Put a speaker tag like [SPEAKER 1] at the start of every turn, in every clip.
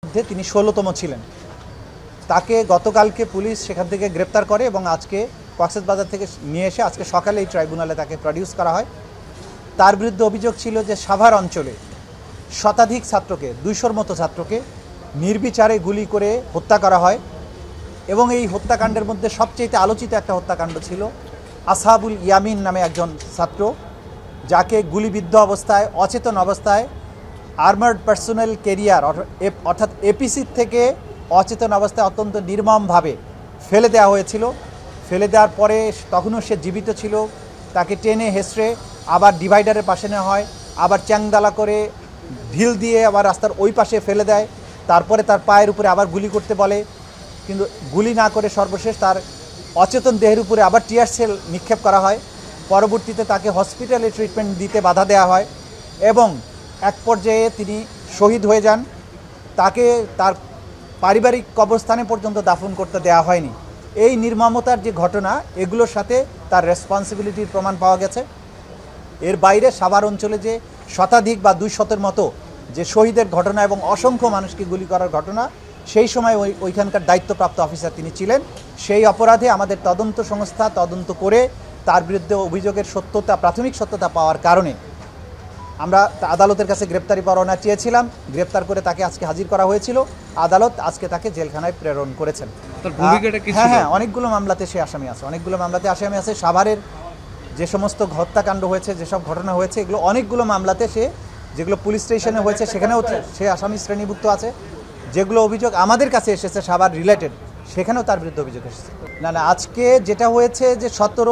[SPEAKER 1] মধ্যে তিনি 16তম ছিলেন। তাকে গতকালকে পুলিশ সেখান থেকে গ্রেপ্তার করে এবং আজকে কক্সবাজার থেকে নিয়ে এসে আজকে সকালে এই ট্রাইব্যুনালে তাকে প্রডিউস করা হয়। তার বিরুদ্ধে অভিযোগ ছিল যে সাভার অঞ্চলে শতাধিক ছাত্রকে 200-র মতো ছাত্রকে নির্বিচারে গুলি করে হত্যা করা হয় এবং এই হত্যাকাণ্ডের মধ্যে সবচেয়ে আলোচিত একটা হত্যাকাণ্ড ছিল আসহাবুল ইয়ামিন নামে একজন ছাত্র, যাকে গুলিবিদ্ধ অবস্থায় অচেতন অবস্থায় আর্মার্ড পার্সোনাল ক্যারিয়ার অর্থাৎ এপিসি থেকে অচেতন অবস্থায় অত্যন্ত নির্মমভাবে ফেলে দেওয়া হয়েছিল। ফেলে দেওয়ার পরে তখনও সে জীবিত ছিল, তাকে টেনে হেসড়ে আবার ডিভাইডারের পাশে নেওয়া হয়, আবার চ্যাংদালা করে ঢিল দিয়ে আবার রাস্তার ওই পাশে ফেলে দেয়, তারপরে তার পায়ের উপরে আবার গুলি করতে বলে, কিন্তু গুলি না করে সর্বশেষ তার অচেতন দেহের উপরে আবার টিয়ার সেল নিক্ষেপ করা হয়। পরবর্তীতে তাকে হসপিটালে ট্রিটমেন্ট দিতে বাধা দেওয়া হয় এবং এক পর্যায়ে তিনি শহীদ হয়ে যান। তাকে তার পারিবারিক কবরস্থানে পর্যন্ত দাফন করতে দেওয়া হয়নি। এই নির্মমতার যে ঘটনা, এগুলোর সাথে তার রেসপন্সিবিলিটির প্রমাণ পাওয়া গেছে। এর বাইরে সাভার অঞ্চলে যে শতাধিক বা 200-র মতো যে শহীদের ঘটনা এবং অসংখ্য মানুষকে গুলি করার ঘটনা, সেই সময় ওইখানকার দায়িত্বপ্রাপ্ত অফিসার তিনি ছিলেন। সেই অপরাধে আমাদের তদন্ত সংস্থা তদন্ত করে তার বিরুদ্ধে অভিযোগের সত্যতা, প্রাথমিক সত্যতা পাওয়ার কারণে আমরা আদালতের কাছে গ্রেপ্তারি পরোয়ানা চেয়েছিলাম। গ্রেপ্তার করে তাকে আজকে হাজির করা হয়েছিল। আদালত আজকে তাকে জেলখানায় প্রেরণ করেছেন। হ্যাঁ, অনেকগুলো মামলাতে সে আসামি আছে, অনেকগুলো মামলাতে আসামি আছে। সাভারের যে সমস্ত হত্যাকাণ্ড হয়েছে, যেসব ঘটনা হয়েছে, এগুলো অনেকগুলো মামলাতে সে, যেগুলো পুলিশ স্টেশনে হয়েছে সেখানেও সে আসামি শ্রেণীভুক্ত আছে। যেগুলো অভিযোগ আমাদের কাছে এসেছে সাভার রিলেটেড, সেখানেও তার বিরুদ্ধে অভিযোগ এসেছে। না, আজকে যেটা হয়েছে যে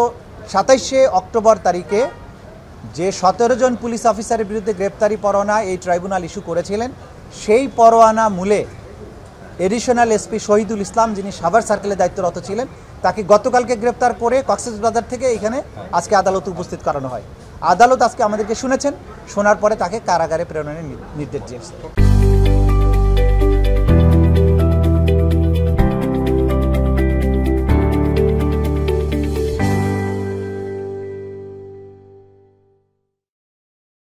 [SPEAKER 1] 27শে অক্টোবর তারিখে যে 17 জন পুলিশ অফিসারের বিরুদ্ধে গ্রেপ্তারি পরোয়ানা এই ট্রাইব্যুনাল ইস্যু করেছিলেন, সেই পরোয়ানা মূলে এডিশনাল এসপি শহীদুল ইসলাম, যিনি সাভার সার্কেলে দায়িত্বরত ছিলেন, তাকে গতকালকে গ্রেপ্তার করে কক্সবাজার থেকে এখানে আজকে আদালতে উপস্থিত করানো হয়। আদালত আজকে আমাদেরকে শুনেছেন, শোনার পরে তাকে কারাগারে প্রেরণের নির্দেশ দিয়েছে।